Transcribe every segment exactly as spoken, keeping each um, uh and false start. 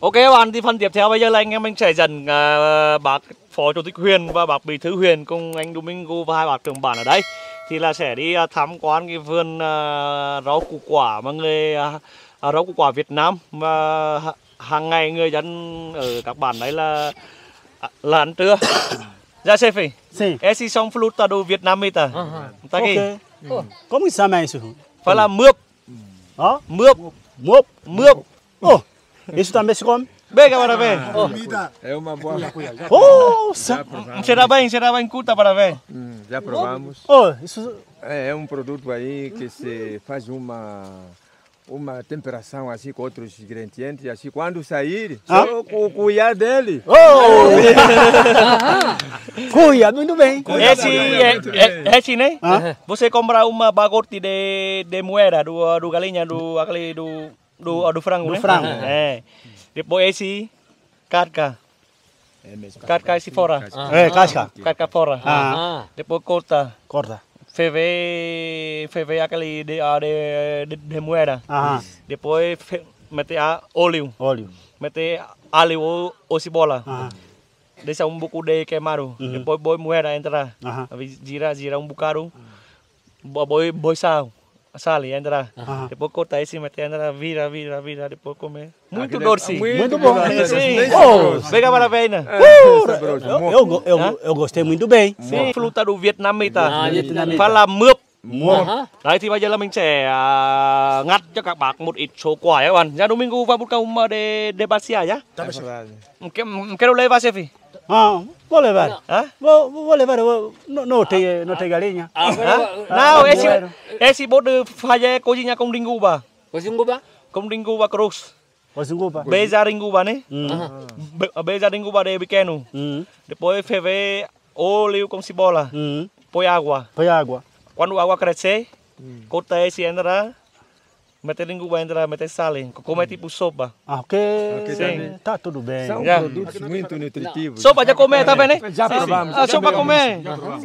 Ok các bạn, thì phần tiếp theo bây giờ là anh em mình sẽ dẫn uh, bác Phó Chủ tịch huyện và bác Bí thư huyện cùng anh Domingo và hai bác trưởng bản ở đây thì là sẽ đi uh, tham quan cái vườn uh, rau củ quả mà người uh, rau củ quả Việt Nam và hàng ngày người dân ở các bản đấy là là ăn trưa. Já chefe? Sim. Esses são frutas do vietnamita. Tá aqui. Ok. Como que se chama isso? Fala mướp. Ó, Mướp. mop. Mướp. Oh, isso também se come? Pega para ver. É uma boa. Oh, sa- Cheira bem, cheira bem, curta para ver. Hum, já provamos. oh, isso. É, é um produto aí que se faz uma uma temperação assim com outros ingredientes, assim quando sair, Ah. só com o cuiar dele. Oh! Cuia, muito bem. Esse é esse né? Ah. Você compra uma bagote de de moeda do do galinha do aquele do do do frango, Do né? frango. É. Depois esse carca, É mesmo. carca esse fora. É, casca. Carca fora. Ah, Depois corta. corta. Ferver, ferver aquele de, ah, de, de, de moeda. Aham, Depois fe, meter a óleo. óleo. Meter alho ou, ou cebola. Aham, Deixa um pouco de queimado. Uhum. Depois põe moeda entrar. aham, Gira, gira um bocado. Põe, põe sal. Sal e entrar. aham. Depois corta esse, meter entrar, vira, vira, vira. Depois comer. Muito Aquele- doce. Muito bom. Sim. Oh, Pega para a veina. saboroso. eu, eu, go- eu, eu gostei muito bem. Sim. Fruta do vietnamita. À, Vietnamita. Fala mướp. Mop. Đấy thì bây giờ là mình sẽ à, ngắt cho các bác một ít số quả nhé các bạn. Já domingo vai buscar uma de de bacia já. É verdade. Quero, quero levar chefe. Ah, vou levar. Hã? Vou, vou levar. Eu, não, não, tem, não tem galinha. À, Hã? có Não, esse bueno. esse bode fazer cozinha com dinguba. có súng cúp á. Com dinguba cruz. Você culpa? Beija dinguba, né? Hum, Be- Beija dinguba de pequeno. hum, Depois ferver óleo com cebola. hum. Põe água. Põe água. Quando a água crescer, corta esse entra. Mete dinguba entra, mete sal. Come tipo sopa. Ah, ok. Sim. Tá tudo bem. São Já. produtos muito nutritivos. Sopa já comer, tá vendo, né? Já provamos. Ah, sopa comer.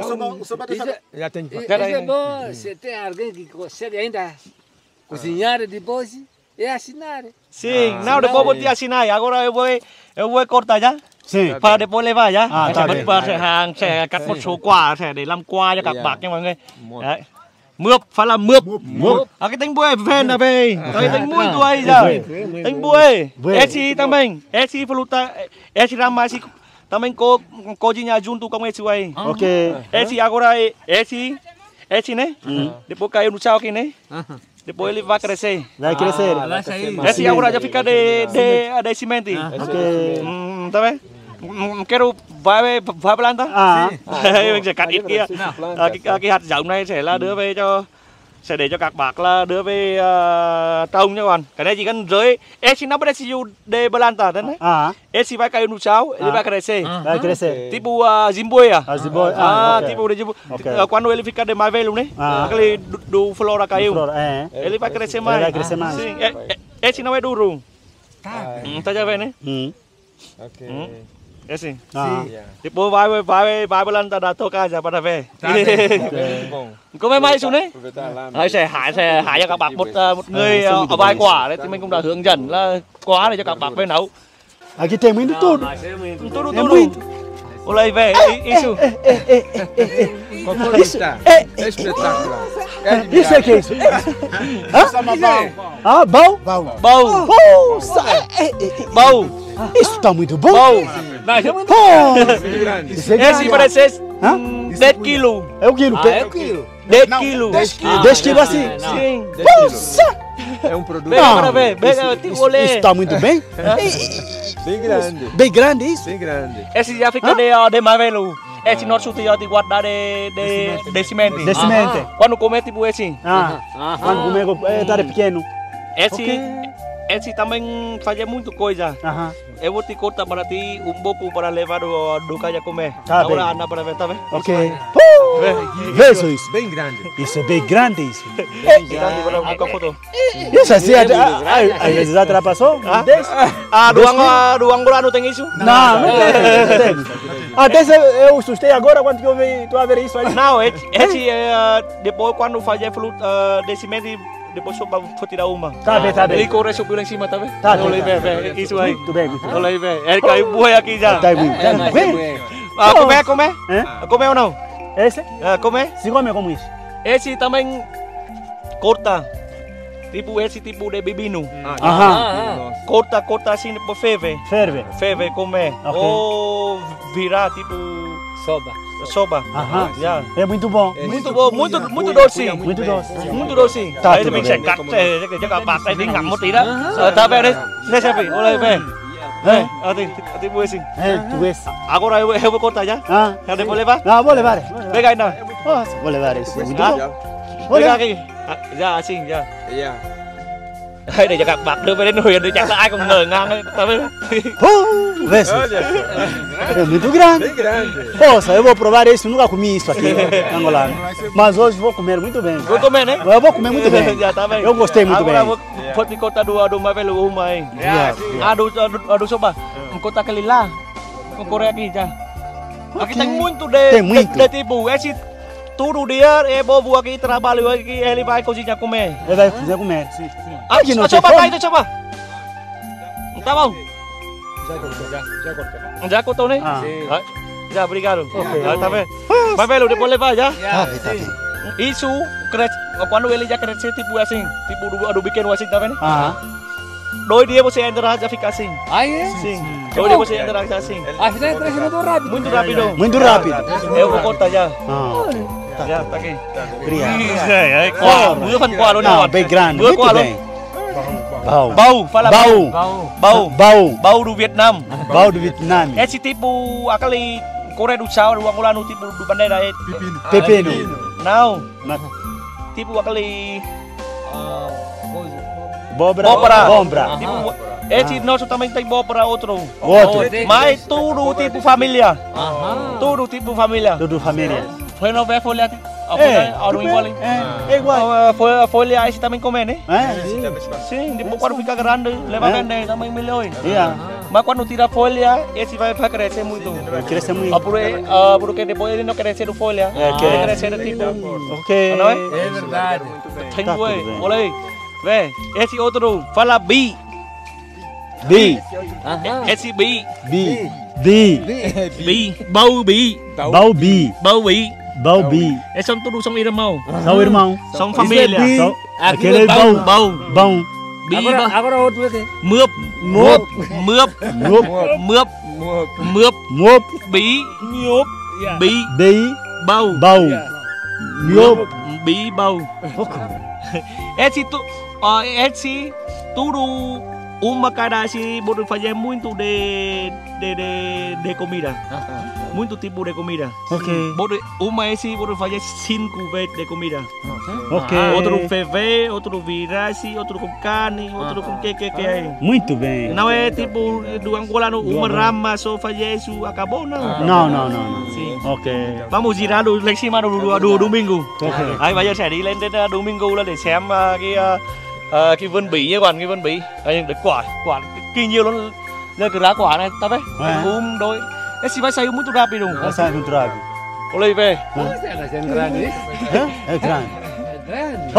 Isso, Já tem. isso Peraí. é bom. Você tem alguém que consegue ainda cozinhar depois e assinar. Sim, não, depois vou te assinar. Agora eu vou, eu vou cortar já. Sim. Và depois levar já. À, Sẽ tá bật bem. vào sẽ hàng sẽ cắt một số quả sẽ để làm quà cho các Yeah. bác nha mọi người. Đấy. Mướp, phải là mướp. Mướp. À cái tính bưởi về là về. Cái tính bưởi tuổi giờ. Tính bưởi. Bưởi. Esse também. Esse fruta, esse rama esse também co cozinha junto com esse aí. Ok. Esse agora esse esse né? Depois caiu no chão aqui né? Depois ele vai crescer. Vai crescer. Esse agora já fica de de de semente. Ok. Hum, tá vendo? Hum, Quero vai vai planta. Ah, Mình sẽ cắt ít kia. À, cái, cái hạt giống này sẽ là đưa về cho sẽ để cho các bác là đưa về uh, trồng nha các bạn. Cái này chỉ cần rưới. Esse não precisa de planta, tá né? ah, Esse vai cair no chão, ele Ah. vai crescer. vai crescer. Tipo uh, zimbuia. Ah, zimbuia. Ah, Ah, ok. tipo de zimbuia. Ok. Uh, quando ele fica de mais velho, né? Ah. Aquele do, do flora caiu. Flora, é. Ele vai crescer mais. vai crescer mais. Sim. É, é, esse não é duro. Hum, tá já vendo, né? Hum. Ok. Hum. Esse. Ah, Yeah. Depois vai, vai, vai planta da tua casa para ver. Muito bom. Come mai xuống đấy. Aproveitar lá. Đấy, sẽ hái sẽ hái cho các bác một uh, một người uh, ở vài quả đấy thì mình cũng đã hướng dẫn là quả để cho các bác về nấu. aqui tem muito tudo. Tudo, É tudo. muito. Olha aí, velho. Isso. Com forma está. é, É espetacular. É de Isso é que é isso? Hã? Ah, bom? Bầu. Nossa, é, é, é. Bầu. Isso tá muito bom. Bầu. Pô, muito grande. isso é Esse grande. parece Hã? dez quilos. É o quilo. À, pe- é o quilo. dez quilos. dez quilos assim. Sim. Nossa! É um produto Pega Não, para ver. Pega, tipo, Isso, olê. isso tá muito bem. bem grande. Bem grande isso. Bem grande. Esse já fica de, uh, de mais velho. Esse nosso tio de guardar de, de, de semente. De semente. Quando comer tipo esse. Ah, quando comer é, tá de pequeno. Esse, Ok. esse também fazia muita coisa. Aham. Eu vou te cortar para ti um pouco para levar do, do casa comer. Tá Agora bem. anda para ver, tá vendo? Ok. Pô, vê isso, isso. Bem grande. Isso é bem grande isso. Grande para buscar foto. Isso assim, às vezes ultrapassou. Hã? Dez? Ah, doang, uh, doang bulan não tem isso? Não, não tem. Não tem. Até se eu assustei agora quando eu vi tu a ver isso aí. Não, esse, esse uh, depois quando fazia fruta uh, de semente depois soba for tirar uma. Tá bem, tá bem. Ele corre subiu lá em cima, tá vendo? Tá bem, Olha aí, tá velho, velho. Isso aí. Muito bem, muito bem. Olha aí, velho. Ele caiu boi aqui já. Tá muito É, mas é bem. bueno. Ah, comer, comer? Hã? Comer ou não? Esse? Ah, comer? Se come como isso? Esse também corta. Tipo esse tipo de bibino. Aham. Ah, Corta, corta assim, depois ferve. Ferve. Ferve, comer. Ok. Ou virar, tipo, soba. soba. Aham. Já. É muito bom. Muito bom, muito, muito doce. Muito doce. Muito doce. Tá, Aí tudo mình bem. sẽ cắt sẽ cho các bạn tay đi ngắm một tí đó. Ờ, ta về đây. Đây xem vị. Ô đây về. Đây, ờ thì thì bui xin. É, tu esse. Agora eu eu vou cortar já. Ah. Eu devo levar. Não, vou levar. Vou levar. Pega aí não. Nossa, vou levar esse. Muito Ah. bom. Vou Pega levar. aqui. À, dạ xin dạ. Yeah. Đây để cho các bạn đưa về đến huyền để chắc là ai cũng ngờ ngang ấy. Ta về. Oh, vê se. Olha só. É muito grande. Bem grande. Poxa, eu vou provar isso. Nunca comi isso aqui, angolano. Mas hoje vou comer muito bem. Vou comer né? Eu vou comer muito bem. Dạ ta về. Eu gostei muito Agora bem. vou vou te cortar do do mais velho uma aí. Yeah, Ah, do do do soba. Cortar aquele lá. Vou correr aqui já. Aqui tem muito de Tem muito. de, de tipo esse tudo dia é bobo aqui trabalho aqui ele vai cozinhar comer. Ele vai fazer comer. Ah, Aqui não tem soba fome. cai, soba. Tá bom? Já cortou né? Ah. Ah, já, obrigado. Ah, tá vendo? Mas velho, depois levar já. Tá bem, tá bem. Isso cresce, quando ele já cresce tipo assim, tipo do, do pequeno assim, tá vendo? Aham. Dois dias você entra já fica assim. Aí é? Sim. Dois dias você entra já assim. Afinal, é cresce muito rápido. Muito rápido. Muito rápido. Eu vou cortar já. Ah, Já, tá aqui. obrigado. É, é, quả, mưa phần quả luôn Não, nè. bem grande. Mưa Muito quả luôn. bem. Bau. Bau, fala Bau. bau. Bau. Bau. Bau do Vietnam. Bau do Vietnam. Esse tipo, aquele Coreia do Sul, do angolano, tipo do bandeira é. Pepino. Não, Mas- tipo aquele Bobra. Bobra. Bombra. Tipo, esse nosso também tem bobra outro. Outro. Mas tudo tipo família. Aham. Tudo tipo família. Tudo família. Foi não ver folha aqui? A É, folha, a do igual. é, é igual. A folha, a folha esse também come, né? É? Sim, depois quando fica grande, leva É. vender também milhões. Yeah. Mas quando tira a folha, esse vai, vai crescer muito. Cresce Ah, muito. porque, ah, porque depois ele não cresce do folha. É, que- Ele cresce tipo. Ok. Não é? É verdade. Tem Tá boi. tudo bem. Olha aí. Vê, esse outro fala bi. Bi. Aham. Esse bi. Bi. Bi. Bi. Bau bi. Baubi. Bau bi. Baubi. Esses são tudo são irmãos. São irmãos. São Isso é família. bi. São- Aqui Aquele é é bau. bau. Bau. Bom. Bi. Agora, ba- agora outro aqui. Mướp. Mướp. Mướp. Mướp. Mướp. Moop. Mướp. Mướp. Bi. Nhốp. Bi. Bi. Bau. Bau. Mướp. Bi bau. Esse tu, uh, esse tudo uma cada assim pode fazer muito de de de, de comida, muito tipo de comida. Ok. Pode uma esse pode fazer cinco vezes de comida. Ok. Outro ferver, outro virar assim, outro com carne, outro com que que que é. Muito bem. Não é tipo do angolano uma rama só fazer isso acabou não. Não, não, não, não. Sim. Ok. Vamos girar do lên cima do do, do domingo. Ok. Ai bây giờ sẽ đi lên đến uh, domingo là để xem uh, cái uh, uh, cái vườn bí nha bạn, cái vườn bí. Đây để quả quả kỳ nhiều luôn. Giờ cái lá quả này ta biết. À. Um đôi. Esse vai sair muito rápido. Essa é muito rápido. Olha aí, velho. Você está sendo grande isso? Hã? É grande. É grande.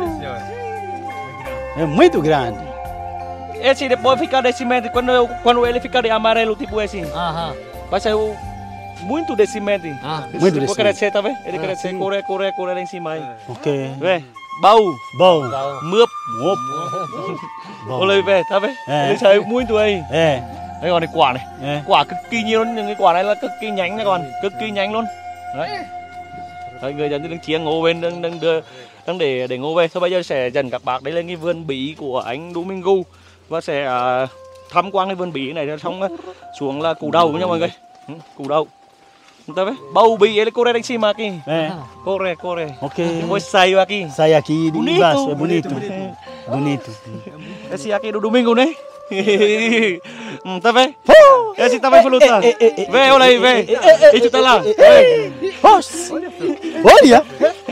É muito grande. Esse depois fica de cimento. Quando quando ele fica de amarelo tipo esse, Aham. vai sair o- muito de cimento. Ah. Muito Depois desse. crescer, tá vendo? Ele crescer, correr, correr, correr lá em cima aí. Ok. Vê. Baú, Bom. mướp. Mướp. Bom. Olha aí, velho, tá vendo? É. Ele saiu muito aí. É. Đây còn này quả này. É. Quả cực kỳ nhiều luôn, những cái quả này là cực kỳ nhánh nha con, cực kỳ nhánh luôn. Đấy. Đấy, người dân đang chia ngô bên đang đang đưa đang để để ngô về. Thôi bây giờ sẽ dẫn các bác đi lên cái vườn bí của anh Domingo và sẽ uh, tham quan cái vườn bí này xong uh, xuống là củ đậu nha mọi người. Ừ, củ đậu. Chúng ta biết bầu bí ele corre em cima aqui. É. Corre, corre. Ok. Depois saiu aqui. Sai aqui de Bonito. embaixo. É bonito. Bonito. Esse aqui do Domingo, né? Hum, tá vendo? Esse também foi lutar. Vem, olha aí, vem. Isso tá lá. Vem. Nossa. Olha.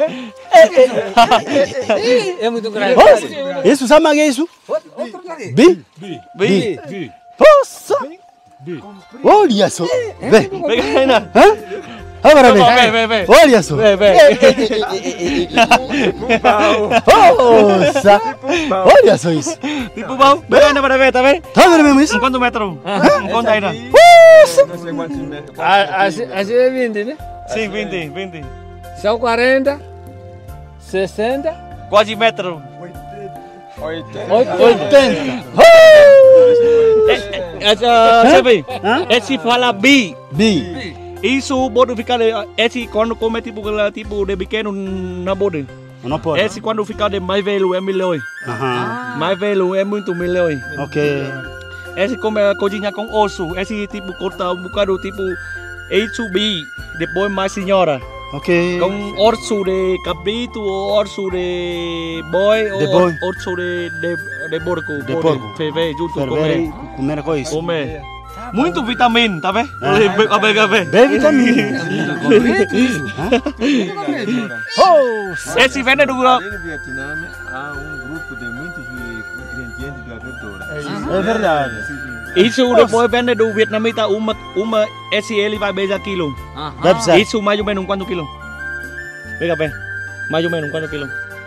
É muito grande. Nossa. Isso sabe o que é isso? Outro daqui. Bi. Bi. Nossa. Olha só. Vem. Vem aí, nè. Hã? Agora Vem, vem. vem, vem. Olha só. Vem, vem. Nossa. Olha só isso. Tipo bom. Vem, anda para ver, tá vendo? Tá vendo mesmo isso? Quanto metro? Quanto ainda? Não sei quantos metros. A- Assim assim é vinte, né? Sim, vinte, vinte. São quarenta, sessenta, Quase metro. oitenta. oitenta. Sabe? Hã? Esse fala bi. Bi. Isso pode ficar, esse quando come tipo, tipo de pequeno não pode. Não pode. Esse quando fica de mais velho é melhor. Aham. Mais velho é muito melhor. Ok. Esse come cozinha com osso. Esse tipo corta um bocado tipo isso bi. Depois mais senhora. Ok. Com osso de cabrito ou osso de boi De ou boi. osso de, de, de porco. De Pode porco. ferver junto Ferver comer. e comer com isso. Comer. Muito vitamina, tá vendo? Ah. A ver, a ver. Bem vitamina. Oh, Esse veneno do... Ali no Vietnã há um grupo de muitos ingredientes da verdura. é verdade. Isso depois vende do vietnamita uma, uma esse ele vai beijar quilo. Vai precisar. Isso mais ou menos quanto quilo? Pega bem. Mais ou menos quanto quilo?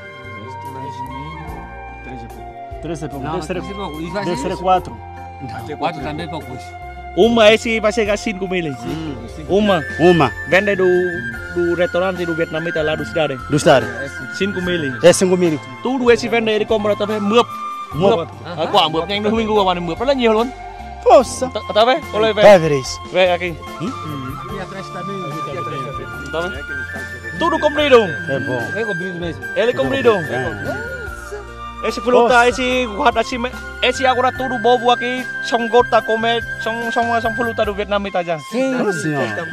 Três é pouco. Não, Deve ser, três é pouco. E vai deve ser ser quatro. quatro também pouco. Uma esse vai chegar cinco mil. Uma Uma. vende do do restaurante do vietnamita lá do cidade. Do estado. cinco mil. É cinco mil. Tudo esse vende ele compra também mướp. Mướp. À, quả mướp nhanh hơn mình mua vào này mướp rất là nhiều luôn. Poxa. Tá, tá vendo? Olha aí, Vai velho. ver isso. Vem aqui. Aqui atrás também. Aqui atrás também. Tá vendo? Tudo comprido. É bom. É comprido mesmo. Ele é comprido. É. Esse fruta, Nossa. esse guarda-cima, esse agora tudo bobo aqui, são gota comer, são, são, são fruta do vietnamita já. Olha senhora.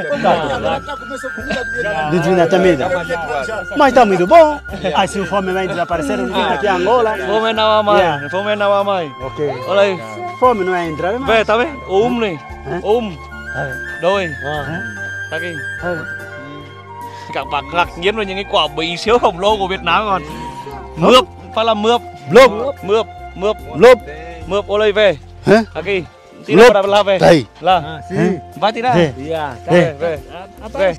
Do vietnamita. Mas tá muito bom. Ah, se o fome vai desaparecer, não tem aqui em Angola. Fome não há mais, Yeah. fome não há mais. Ok. Olha aí, Fome não é entrar, mas... về, tá vendo? Um này, um, đôi, Hã? tá aqui. Hã? Các bạn ngạc nhiên với những cái quả bí xíu khổng lồ của Việt Nam còn. Mướp, phải là mướp, Lobo. mướp, mướp, Lobo. mướp, olha aí, về. Hã? Aqui. Tira Mướp. para lá, về. Đây. Lá. Hã? Vai tirar. Vê. Yeah. Tá, về, về. Về.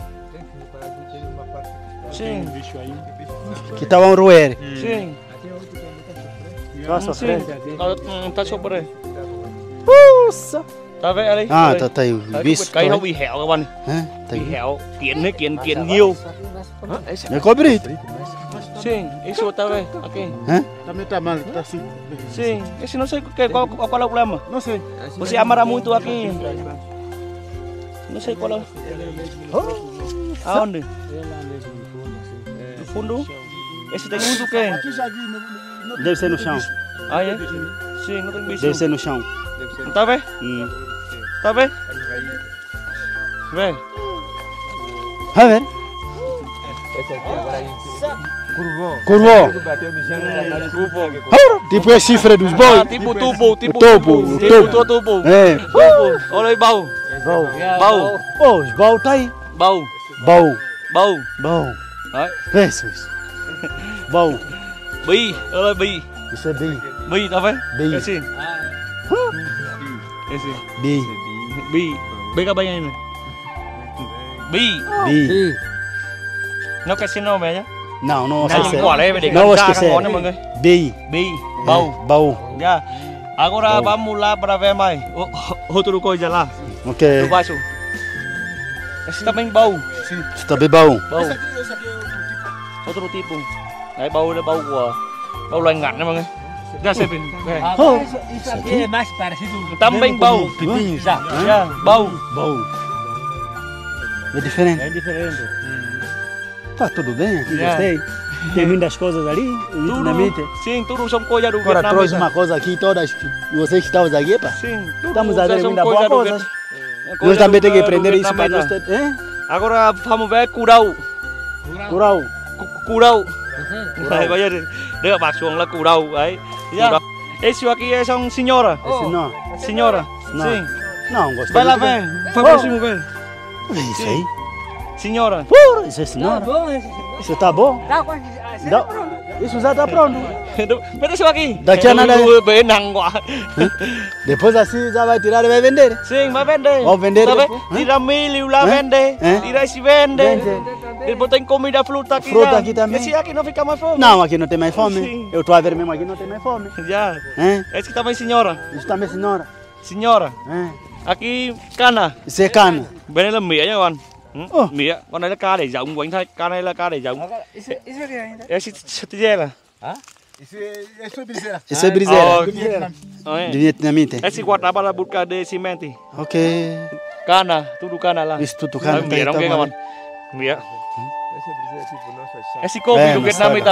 Sim, Que tal um roer? sim. Nossa, Sim. frente. Tá, hum, tá sobre aí. Nossa. Tá vendo ali? Ah, Đây. tá, tá aí o Đấy, bicho. cây nó bị hẻo các bạn. Hã? Tá Bị aí. hẻo, kiện ấy, kiện kiện nhiều. É cobrido. Sim, isso tá vendo? Aqui. Hã? Também tá mal, tá assim. Sim, esse não sei que, qual, qual, qual é o problema. Não sei. Você amarra muito aqui. Não sei qual é. Aonde? No fundo? Esse tem muito o quê? Aqui já vi. No, no, Deve ser no chão. Ah, é? Sim, não tem bicho. Deve ser no chão. Tá vendo? Hum. Tá vendo? Vê. Vai ver. Curvou. Tipo a cifra dos Ah, bois. tipo tubo, tipo O topo, tubo. o Tipo topo. tubo. É. Tubo. Olha aí, baú. Bom. Baú. Oh, os baús tá aí. Baú. Baú. Baú. Bom. Đấy. Vê isso. Baú. Bi. Olha aí, bi. Isso é bem. Bi, tá vendo? Bi. Esse. Esse. Bi. Bi. Bi các bạn này này. Bi. Bi. Nó cái xin nome nhá. Não, não Này, esquecer. quả đây để Não gần ra các esquecer. món này mọi người. Bi. Bi. Baú. Baú. Ya. Agora Baú. vamos lá para ver mais. O- Outro coisa lá. Ok. Do baixo. Esse também baú. Isso também baú. Baú. Outro tipo. Đấy, baú là baú của baú loài ngắn này mọi người. Ra xem hình. Về. Oh. Isso, isso aqui é mais parecido com Também baú. pepinho já. Ya, baú. Baú. É diferente. É diferente. Tá tudo bem aqui, Yeah. gostei. Tem muitas coisas ali, Tudo. vietnamita. Sim, tudo são coisas do Agora Vietnam. trouxe uma coisa aqui, todas que vocês que estavam aqui, pá. Sim, tudo Estamos a ver são muita boa coisas do coisa. Vietnam. Nós Coisa também do- temos que do aprender isso para nós. Vietnamita. ter- Hein? Agora vamos ver curau. Curau. Cu- Curau. Đây, bây giờ thì đưa bạc xuống là củ đầu ấy. Củ đầu. Esse aqui são senhora. Esse não. Senhora. Não. Sim. Não, gostei. Vai lá muito ver. bem. Foi Oh. próximo ver. Isso aí. Senhora. Pô, isso é Tá senhora. bom, esse. Isso tá bom? Tá quase. Dá- Isso já tá pronto. Vete só aqui. Daqui a nada. Bem nang quá. Depois assim já vai tirar e vai vender. Sim, vai vender. Vou vender Tá depois. vendo? Tira milho lá, Hã? vende. Hã? Tira esse vende. Vende. Depois tem comida, fruta aqui. Fruta já. aqui também. Esse aqui não fica mais fome. Não, aqui não tem mais fome. Sim. Eu estou a ver mesmo aqui não tem mais fome. Já. Hein? Esse aqui também, senhora. Isso também, senhora. Senhora. Hein? Aqui, cana. Isso é cana. Bên đây là mía nha con. Ừ, Ồ. mía. Con đây là ca để giống của anh thôi. Ca này là ca để giống. Isso, isso aqui ainda. Esse esse là. Isso é, é sobre isso. Isso é briseira. Ôi. De vietnamita. Esse guarda para buscar de cimento. Ok. Cana, tudo cana lá. Isso tudo Ôi, cana. mía tá, không kia tá, con. Mía. Essa brisa é tipo nossa chá. Esse couve É, do mas Vietnam sabe. ita.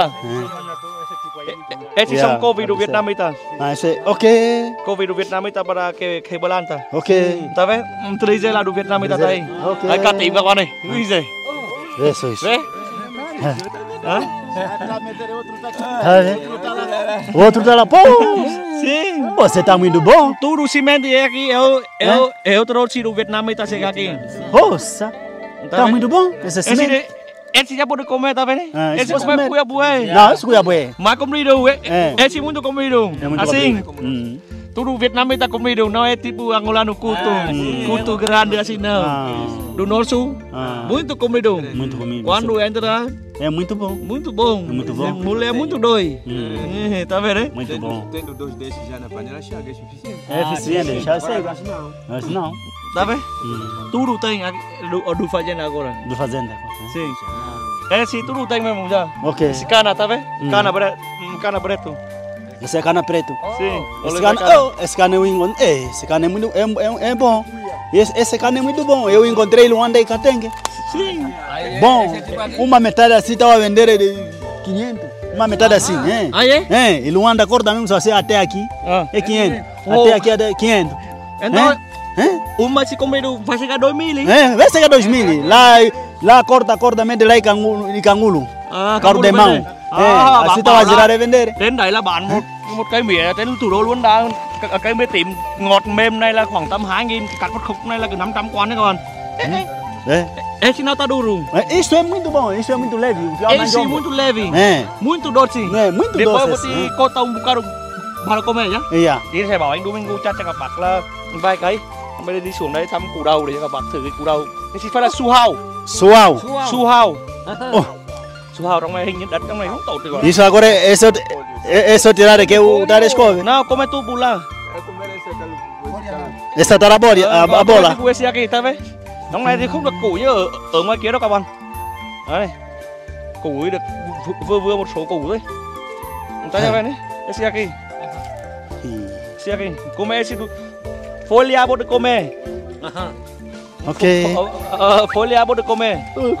É. Esse Yeah, são couve do deve Vietnam ita. Ah, isso é. Ok. Couve do Vietnam ita para que que balanta. Ok. Tá vendo? Um três lá do Vietnam ita tá aí. Ok. Aí cá tem con này. Ui giời. Isso, isso. Vê? Hã? Tá vendo? O outro tá lá. Pô! Sim. Você tá muito bom. Tudo cimento é aqui. Eu eu eu trouxe do Vietnam ita chega aqui. Nossa. Tá muito bom. Esse Esse cimento. de- esse já pode comer, tá vendo? Ah, esse Esse pode come comer. cuia bué. Não, isso é bom. Mas comido, É. esse muito comido. É muito Assim, bom. Hum. tudo Vietnam está comido, não é tipo angolano culto, culto grande assim não. Ah. Do nosso, Ah. muito comido. Muito comido. Quando entra, É muito bom. muito bom. É muito bom. Mulher muito dói. Hum. É, tá vendo? Muito bom. Tendo dois desses já na panela, chega, é suficiente. É eficiente, já sei. Mas não. Mas não. Tá vendo? Hum. Tudo tem aqui, do, do fazenda agora. Do fazenda. Sim. Esse tudo tem mesmo já. Ok. Esse cana, tá vendo? Hum. Cana preto. Cana preto. Esse é cana preto. Sim. Esse Olha cana, cana. oh, esse cana eu encontrei. É, esse cana é muito é, é, é bom. Esse, esse cana é muito bom. Eu encontrei em Luanda e Catengue. Sim. Bom, uma metade assim estava a vender de quinhentos. Uma metade assim, é. Ah, é? É, e Luanda corta mesmo só até aqui. Ah. É quinhentos. Oh. Até aqui é quinhentos. Então, É? uma se comido vai chegar dois mil, hein? É, vai chegar dois mil. Lá, lá corta, corta, mete lá em Cangulo. Em Cangulo. À, Carro de mão. É, assim estava a girar e vender. Đến đấy là bán một một cây mía đến thủ đô luôn đã. Cái- cây mía tím ngọt mềm này là khoảng tầm hai nghìn, cắt một khúc này là cứ năm trăm con đấy con. É. Esse não tá duro. É, isso é muito bom, isso é muito leve. o que é mais Esse ombro. muito leve, É, muito doce. é muito Depois doce. một assim, tí cô tông bukaro bà cô mẹ nhá. é. Yeah. Thì sẽ bảo anh Domingo chặt cho các bạn là vài cây. Bây giờ đi xuống đây thăm củ đầu để cho các bạn thử cái củ đầu. Cái gì phải là su hào. Suau. Su hào. Oh, Su hào trong này hình như đất trong này không tốt được rồi. isso agora é só, é, é só tirar aqui o da escova. Nào, come tu pula. É comer esse aquele. Essa tá a bola. A, a bola. Cái U S A ta với. Trong này thì không được củi như ở, ở ngoài kia đâu các bạn. Đấy. Củi được vừa- vừa vừa một số củ thôi. Chúng ta cho về đấy. Esiaki. Esiaki. Come esse do folha bota comer. Ok. Folha bota comer.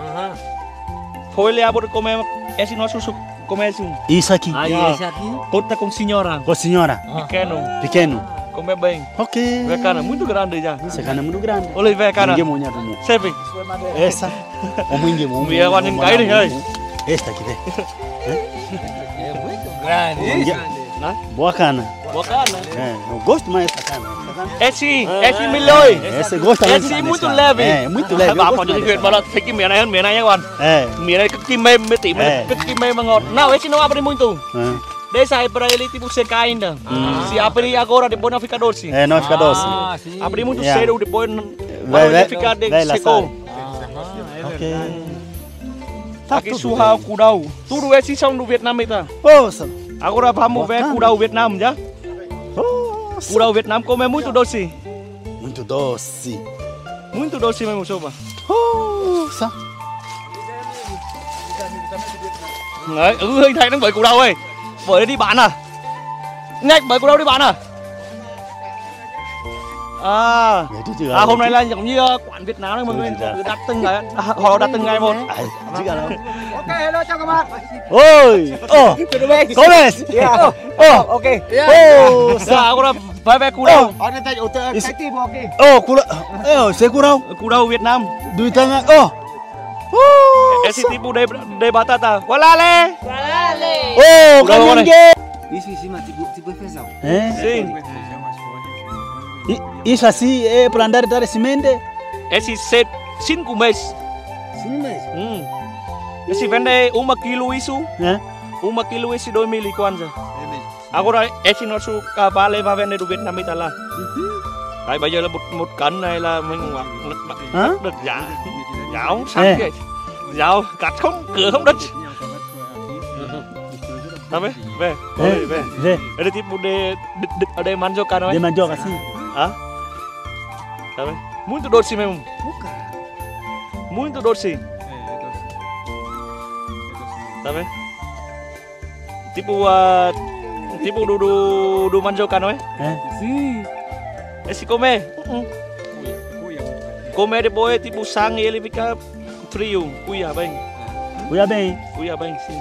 Folha bota comer. Esse nosso su come esse. Isso aqui. Aí, esse aqui. Conta com senhora. Com a senhora. Pequeno. Pequeno. Come bem. Ok. Vê cara, muito grande já. Essa cana é muito grande. Olha aí, vê cara. Ninguém monha como. Serve. Essa. O muito bom. Mia quan nem cái này ơi. Esta aqui, vê. É muito grande. Boa cana. Boa cana. É, eu gosto mais dessa cana. Essa cana. Esse, esse milhões. Essa gosta mais Esse dessa muito cana. leve. É, muito leve. eu Bảo gosto còn mais những chuyện dessa bảo là thích cái mía này hơn mía này nhá các bạn. cana. É. Mía này cực kỳ mềm, mía tím É. cực kỳ mềm và ngọt. Não, esse não abre muito. É. Deixa aí pra ele tipo secar ainda. Se abrir agora, depois não fica doce. É, não fica doce. Ah, sim. Abrir muito Yeah. cedo, depois não Vai, vai, ficar de vai secou. laçar. Ok. Aqui surral, curau. Tudo esses são do Vietnam tá. Nossa. Agora vamos ver Bacana. curau Vietnam já. Nossa. Curau Vietnam come muito doce. Muito doce. Muito doce mesmo, sopa. Nossa. Đấy, ừ, hình thành đang bởi củ đầu ơi. Bởi đi bán à? Nhanh, bởi củ đầu đi bán à? À, Vậy chứ chưa. à hôm nay là giống như uh, quán Việt Nam đấy mọi người, Dạ. đặt từng ngày, à, họ đặt từng ngày một. Ai, chứ đâu. Ok, hello, chào các bạn. Oi! Oh! Comes! Yeah. Oh! Ok. Oh! Dạ, agora vai ver củ đầu. Olha, tá, eu tô Isso. aqui, tipo, ok. Oh, cula. Oh, segurau. Củ đầu Việt Nam. Do itanga. Oh! Oh! Esse tipo de, de batata. Gualale! Oh, Cula, olha. camingue! Isso em cima, tipo, tipo feijão. É? Sim. I- Isso assim é para andar dar semente? Esse set cinco meses. Sim mesmo. Hum. Esse vende uma quilo isso, É? uma quilo esse dois mil e quanto? Agora esse nosso cavalo vai vender do Vietnam ta là. Đấy bây giờ là một một cân này là mình mặc Hả? được giá giá không sẵn kìa. Giá cắt không cửa không đất. Tá về về Vê, về. vê. Ele tipo de de de de mandioca não De é? mandioca, assim. Hã? Tá vendo? Muito doce mesmo. Muito doce. Tá vendo? Tipo uh, tipo do do do mandioca não é? É. Sim. Esse come. Uh-uh. Come depois tipo sangue ele fica frio, cuia bem. Cuida bem. Cuia bem sim.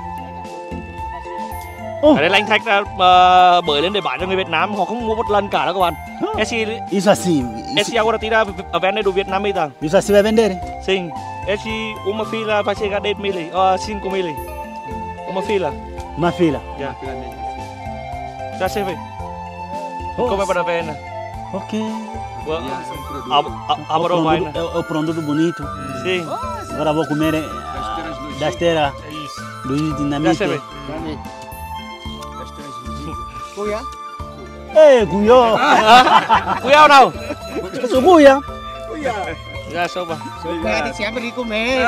Ô. Ở đây là anh Thạch đã uh, bơi lên để bán cho người Việt Nam, họ không mua một lần cả đó các bạn. Esse Isso assim. Isso, esse agora tira a venda do Vietnam aí tá? isso assim vai vender. Sim. Esse uma fila vai chegar dez mil, uh, cinco mil. Uma fila. Uma fila. Já. Já você vê. Oh, Como é para a venda? ok. A O vai, produto, é, é o produto bonito. Sim. Agora vou comer eh, da esteira do Já você dinamite. vê. Cuia. Ei, cuió. Cuidado nào. Isso cuia. Já sâu vào. Cuia thì sẽ đi comer.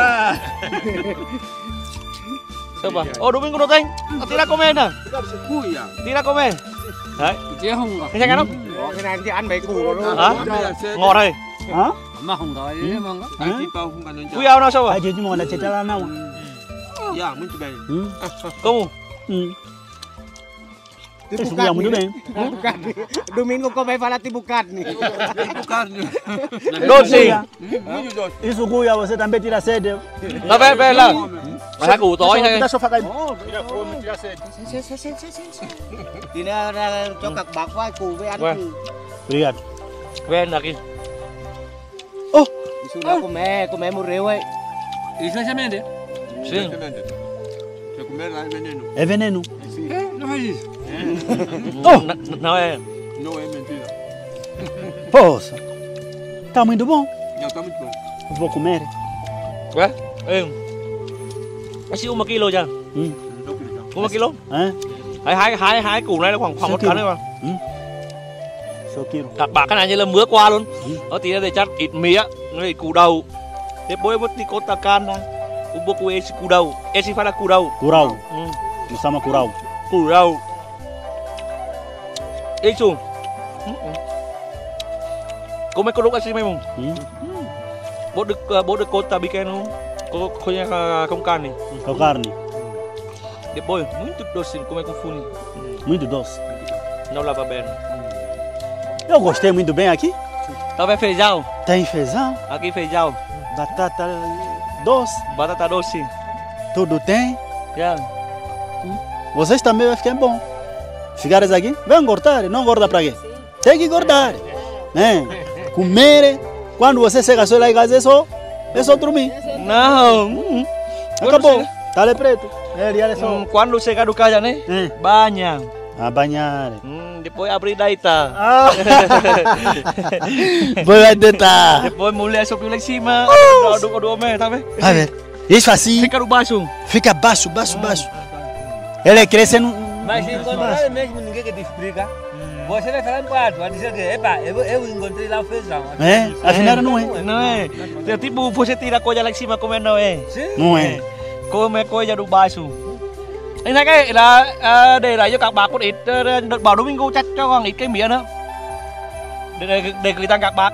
Sâu vào. Ô đúng mình có đồ thanh. Tira come nè. Cuia. Tira come. Đấy. Chứ không. Anh Thạch ăn không? Cái này thì ăn mấy củ rồi luôn. Hả? Ngọt đây. Hã? Mà không thôi, mà không. Hã? Cuidado nào sâu vào. A gente manda chegar lá não. Yeah, muito bem. Hum? Como? Hum. Isso cuia muito bem. Domingo come fala tipo carne. Doce. Muito doce. Isso cuia, você também tira sede. Nó về về là. Mà hai củ tối hay. Dá só faca aí. Thì ra, ra cho các bác vai củ với ăn Vâng. củ. Obrigado. Về là cái. Oh, Isso não come, come morreu aí. Isso é semente. Sim. Se comer lá é veneno. é veneno. Não faz isso. Oh, Não é. Não é mentira. poça. Tá muito bom. Não, está muito bom. Vou comer. Về. Ừ. Esse uma kilo chưa? Hum. Uma kilo. Hã? Hai hai hai hai củ này là khoảng khoảng một cân thôi mà. Hum. Só quero. Các bác cái này như là mưa qua luôn. Nó tí là để chắc ít mía, nó ít củ đầu. Thế bôi một tí cốt tacan ra. Un pouco esse củ đầu. Esse fala củ đầu. Curau. Ừ. Nos chama curau. Củ đầu. Isso. Como é que eu assim mesmo? Hum. Bố được bố được cốt tá pequeno. Com com com carne. Com carne. Depois muito doce, como é que funde? Muito doce. Não lava bem. Eu gostei muito bem aqui. Tá vendo feijão? Tem feijão, Aqui feijão. batata doce, Batata doce. tudo tem. Yeah. Vocês também vai ficar bom. Ficares aqui, vem engordar. Não engorda para quê? Tem que engordar. É. Comer. Quando você chega só lá em casa é só, é só dormir. Não. Acabou. Tá ali preto. Ele é só. Hum, quando chegar do casa, né? É. Banha. A banhar. Hum, depois abrir daí tá. Ah. Vai tentar. Depois mulher subiu lá em cima. Do, do, do homem, tá vendo? A ver. Isso assim Fica no baixo. fica baixo, baixo, baixo. Ele cresce no. Mas se encontrar mesmo ninguém que te explica. Você vai falar embaixo, vai dizer que, epa, eu, eu encontrei lá o feijão. É, afinal não é. Não é? É tipo você tira coisa lá em cima, como é não é? Sim. Não é. Como é coisa do baixo. Anh thấy cái là à, để lại cho các bác một ít à, bảo Domingo chắc cho còn ít cái mía nữa để để, để gửi tặng các bác.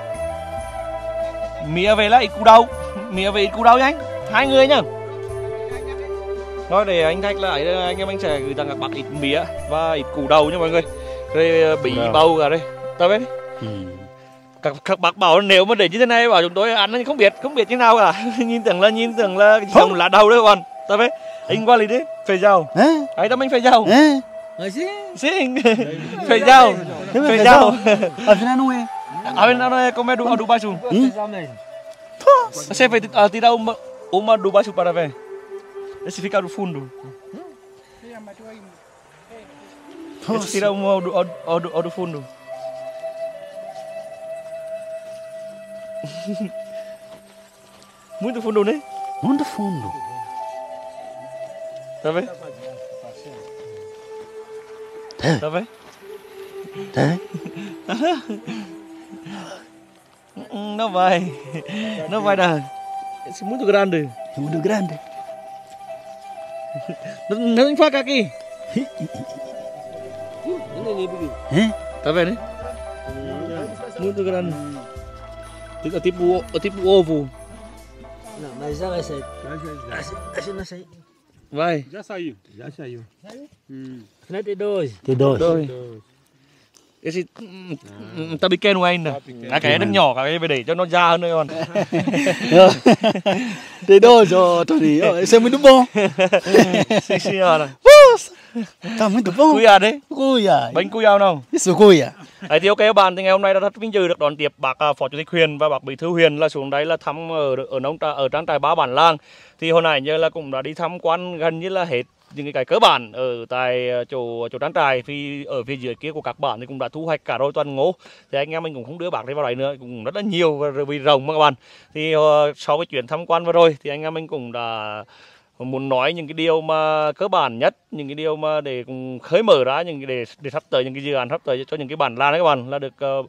Mía về là ít củ đầu, mía về ít củ đầu nha anh, hai người nhá. Thôi để anh Thạch lại anh em anh sẽ gửi tặng các bác ít mía và ít củ đầu nha mọi người. Rồi bị bầu cả đây, tao biết. Ừ. Các, các bác bảo nếu mà để như thế này bảo chúng tôi ăn thì không biết không biết như nào cả. Nhìn tưởng là nhìn tưởng là trồng lá đầu đấy còn, tao biết. Anh qua lấy đi, feijão. É? Aí também feijão. É? Mas sim. Sim, feijão. Também Feijão. Afinal não é. A ver, não é como é do, do baixo. Feijão mesmo. Você vai uh, tirar uma, uma do baixo para ver. Esse fica do fundo. Esse tira uma do, do, do, do fundo. Muito fundo, né? Muito fundo. Tá vendo? Tá bem? Tá? Não vai. Não vai dar. Esse é muito grande. É muito grande. Não, não tem faca aqui. Hein? Tá vendo? Hein? Muito grande. É tipo, é tipo ovo. Não, mas já vai sair. Acho que não sai. Vai. Já saiu, já saiu. Não tem dois. Tem dois. Dois. Esse hum, hum, tá pequeno ainda. À, cái nó nhỏ, cái phải để cho nó ra hơn nữa còn. Tem dois, ó, Tony. Ó, esse é muito bom. Sim, senhora. Nossa, tá muito bom. Cuia đấy. Cuia. Bánh cuia không? Isso, cuia. Đấy thì ok các bạn, thì ngày hôm nay đã rất vinh dự được đón tiếp bác à, Phó Chủ tịch Huyền và bác Bí thư Huyền là xuống đây là thăm ở ở nông trại ở trang trại Ba Bản Làng. Thì hồi nãy giờ là cũng đã đi tham quan gần như là hết những cái cơ bản ở tại chỗ chỗ trang trại, vì ở phía dưới kia của các bạn thì cũng đã thu hoạch cả rồi toàn ngô. Thì anh em mình cũng không đưa bác đi vào đấy nữa, cũng rất là nhiều và vì rồng mà các bạn. Thì uh, sau cái chuyến tham quan vừa rồi thì anh em mình cũng đã muốn nói những cái điều mà cơ bản nhất, những cái điều mà để cùng khơi mở ra những cái để để sắp tới những cái dự án sắp tới cho những cái bản làng đấy các bạn, là được uh,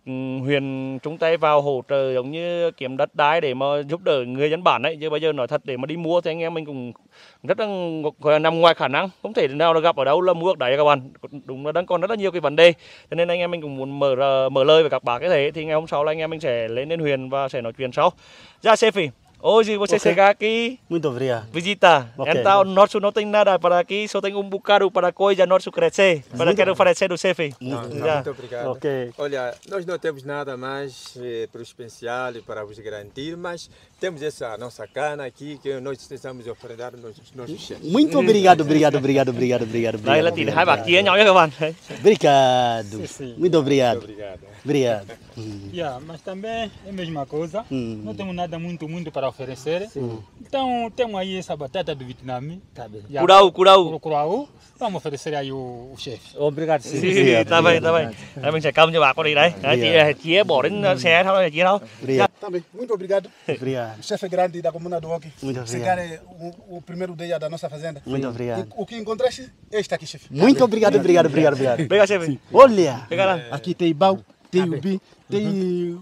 Huyền chúng tay vào hỗ trợ giống như kiếm đất đai để mà giúp đỡ người dân bản đấy. Chứ bây giờ nói thật để mà đi mua thì anh em mình cũng rất là gọi là nằm ngoài khả năng, không thể nào là gặp ở đâu là mua đấy các bạn. Đúng là đang còn rất là nhiều cái vấn đề, cho nên anh em mình cũng muốn mở mở lời với các bác cái thế. Thì ngày hôm sau là anh em mình sẽ lên đến Huyền và sẽ nói chuyện sau. Já, chefe. Hoje você Okay. chegar aqui, Muito obrigado. visita. Ok. Então, nosso não tem nada para aqui, só tem um bocado para coisa nosso crescer. Para quero oferecer do chefe. Não, não, Já. muito obrigado. Ok. Olha, nós não temos nada mais eh, para o especial e para vos garantir, mas temos essa nossa cana aqui que nós precisamos oferecer aos nossos, nossos chefes. Muito obrigado, obrigado, obrigado, obrigado, obrigado. Đây là obrigado. thì hai bác chia nhau nhé các bạn. Đấy. Obrigado. Muito obrigado. Muito obrigado. Obrigado. Yeah, mas também é a mesma coisa. Hum. Não temos nada muito, muito para oferecer. Então temos aí essa batata do Vietnã. Tá bem. Cú đâu, cú đâu. Procurau. Vamos oferecer aí o, o chefe. Obrigado, sim. Thì ta vậy, ta vậy. Đây mình sẽ cầm cho bác qua đi đấy. Đấy, chị chia bỏ đến xe thôi, chia đâu. Obrigado. Também, muito obrigado. Obrigado. Chefe grande da comuna do Oque. Muito Esse obrigado. cara é o, o primeiro dia da nossa fazenda. Muito obrigado. E o que encontraste? Este aqui, chefe. Muito obrigado, obrigado, obrigado, obrigado. Obrigado, chefe. Olha, Pega lá. Aqui tem bau, tem ubi, tem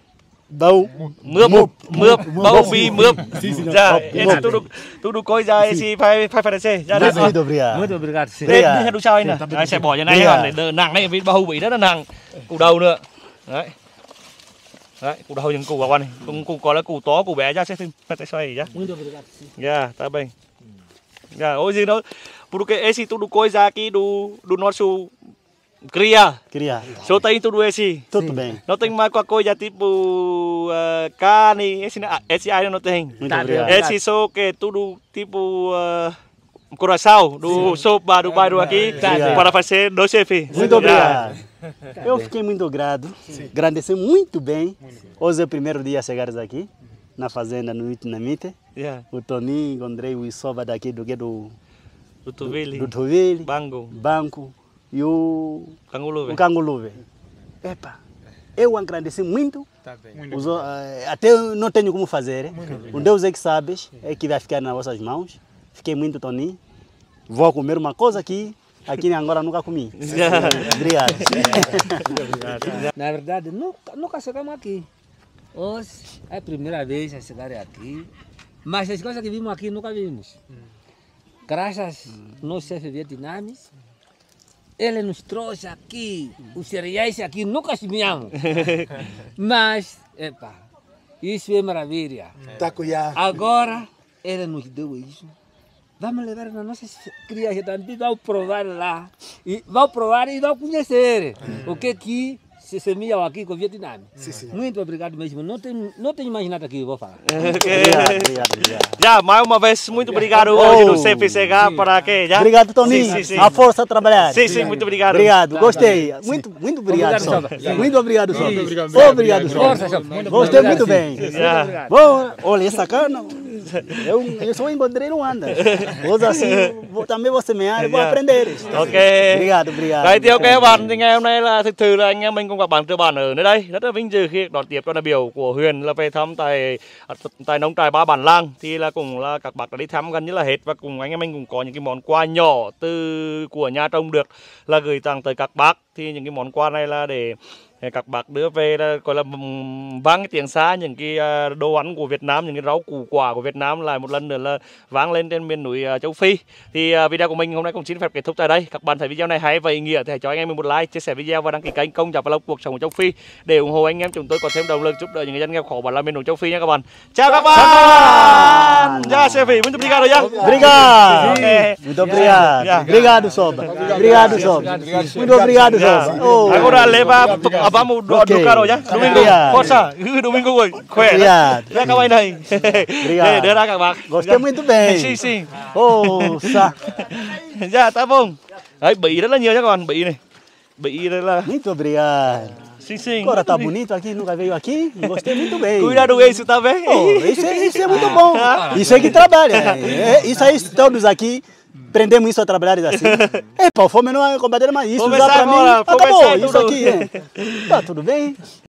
bom. Mướp, mướp, bầu bì mướp. Dạ, esse tudo, tudo coisa, esse vai vai fazer. Dạ, đấy. Muito obrigado. Muito obrigado, sim. Đây, đây đu sao anh nè. Anh sẽ bỏ như này các bạn để đỡ nặng đấy, vì bầu bị rất là nặng. Củ đầu nữa. Đấy. Đấy, củ đầu những củ vào con này. Cũng củ có là củ to, củ bé ra sẽ phải xoay ra. Muito obrigado, sim. Dạ, tá bem. Dạ, hoje não, porque esse tudo coisa aqui do do nosso cria. Queria. Só tem tudo esse. Tudo bem. Não tem mais qualquer coisa tipo uh, carne, esse, não- esse aí não tem. Muito obrigado. Esse só que tudo tipo uh, coração do sopa do bairro aqui Obrigado. para fazer do chefe. Muito obrigado. Eu fiquei muito grato. Agradecer muito bem. Hoje é o primeiro dia a chegares aqui, na fazenda, no Vietnamite. Yeah. O Toninho, encontrei o Isoba daqui do que do, Do Tuvili, do Tovile, Bango, Banco e o, Canguluve. o Canguluve. Epa, eu agradeci muito. Tá bem. Os, eh, até eu não tenho como fazer. O Deus é que sabes, é que vai ficar nas vossas mãos. Fiquei muito, Toninho. Vou comer uma coisa aqui, aqui em Angola nunca comi. Yeah. Obrigado. Na verdade, nunca, nunca chegamos aqui. Hoje é a primeira vez a chegar aqui. Mas as coisas que vimos aqui nunca vimos. Graças ao nosso chefe vietnamita, ele nos trouxe aqui os cereais aqui, nunca comíamos. Mas, epa, isso é maravilha. Tacuiá. Agora, ele nos deu isso. Vamos levar nas nossas crias também, vamos provar lá. E vão provar e vão conhecer o que que se semeia aqui com o Vietnã. Muito obrigado mesmo. Não tem, não tem mais nada que eu vou falar. Obrigado, obrigado, obrigado. Já, mais uma vez, muito obrigado hoje do chefe chegar para aqui. Já? Obrigado, Toninho. Sim, sim, sim. A força a trabalhar. Sim, sim, muito obrigado. Obrigado, gostei. Muito, muito obrigado, Obrigado, Sob. Sob. Muito obrigado, Sob. Obrigado, Obrigado, obrigado. Sob. Força, Sob. Gostei muito bem. Já. Bom, olha essa cana. Eu, eu só encontrei no Andas. Vou assim, vou, também vou semear e vou aprender. Ok. Obrigado, obrigado. Đấy thì ok các bạn, thì ngày hôm nay là thực sự là anh em mình cùng các bạn cơ bản ở nơi đây rất là vinh dự khi đón tiếp đoàn đại biểu của huyện là về thăm tại tại nông trại Ba Bản Làng, thì là cũng là các bác đã đi thăm gần như là hết, và cùng anh em mình cũng có những cái món quà nhỏ từ của nhà trồng được là gửi tặng tới các bác. Thì những cái món quà này là để các bác đưa về là gọi là vang cái tiếng xa những cái đồ ăn của Việt Nam, những cái rau củ quả của Việt Nam lại một lần nữa là vang lên trên miền núi châu Phi. Thì video của mình hôm nay cũng xin phép kết thúc tại đây. Các bạn thấy video này hay và ý nghĩa thì hãy cho anh em mình một like, chia sẻ video và đăng ký kênh Công Giáo Vlog Cuộc Sống của Châu Phi để ủng hộ anh em chúng tôi có thêm động lực giúp đỡ những người dân nghèo khổ bản là miền núi châu Phi nha các bạn. Chào các bạn. Já Chefe, muito obrigado já. Obrigado. Muito obrigado. Obrigado, Soba. Obrigado, Soba. Muito obrigado, Soba. Oh. Agora leva vamos do, Ok. do carro nhá. Domingo, Obrigado. força. Domingo ơi, khỏe. Obrigado. Ra các bạn này. Obrigado. Để đưa ra các bạn. Gostei muito bem. Sim, sim. Nossa. Dạ, tá bom. Đấy, bị rất là nhiều nha các bạn, bị này. Bị đây là Muito obrigado. sim, sim. Agora tá bonito aqui, nunca veio aqui. Gostei muito bem. Cuidado com isso, tá vendo? Oh, isso, é, isso é muito bom. Isso é que trabalha. É, isso aí, todos aqui prendemos isso a trabalhar assim. É, pô, fome não é combater mais. Isso Vou já começar pra mim. agora, vou Acabou. começar Isso tudo. aqui é. Tá tudo bem.